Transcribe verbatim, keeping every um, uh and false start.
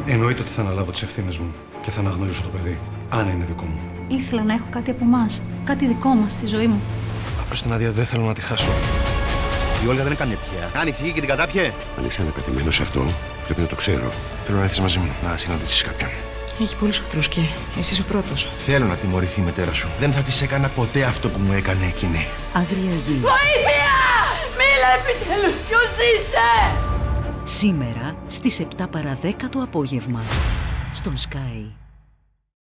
Εννοείται ότι θα αναλάβω τις ευθύνες μου και θα αναγνωρίσω το παιδί, αν είναι δικό μου. Ήθελα να έχω κάτι από εμάς, κάτι δικό μας στη ζωή μου. Απλώς την άδεια δεν θέλω να τη χάσω. Η Όλγα δεν είναι καμία τυχαία. Άνοιξε εκεί και την κατάπιε. Αν είσαι αναπετυμένο σε αυτό, πρέπει να το ξέρω. Θέλω να έρθεις μαζί μου, να συναντήσεις κάποιον. Έχει πολλούς εχθρούς και εσύ ο πρώτος. Θέλω να τιμωρηθεί η μητέρα σου. Δεν θα της έκανα ποτέ αυτό που μου έκανε εκείνη. Αγρία γη. Βοήθεια! Μίλα επιτέλους, ποιος είσαι! Σήμερα στις επτά παρά δέκα το απόγευμα. Στον Sky.